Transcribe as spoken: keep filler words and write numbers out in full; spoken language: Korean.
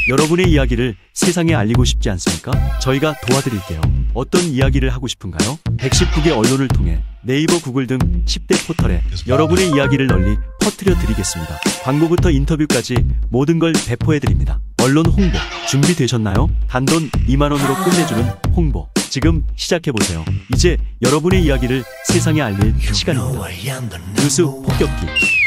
여러분의 이야기를 세상에 알리고 싶지 않습니까? 저희가 도와드릴게요. 어떤 이야기를 하고 싶은가요? 백십구 개 언론을 통해 네이버, 구글 등 십 대 포털에 여러분의 이야기를 널리 퍼뜨려 드리겠습니다. 광고부터 인터뷰까지 모든 걸 배포해드립니다. 언론 홍보 준비되셨나요? 단돈 이만 원으로 끝내주는 홍보 지금 시작해보세요. 이제 여러분의 이야기를 세상에 알릴 시간입니다. 뉴스 폭격기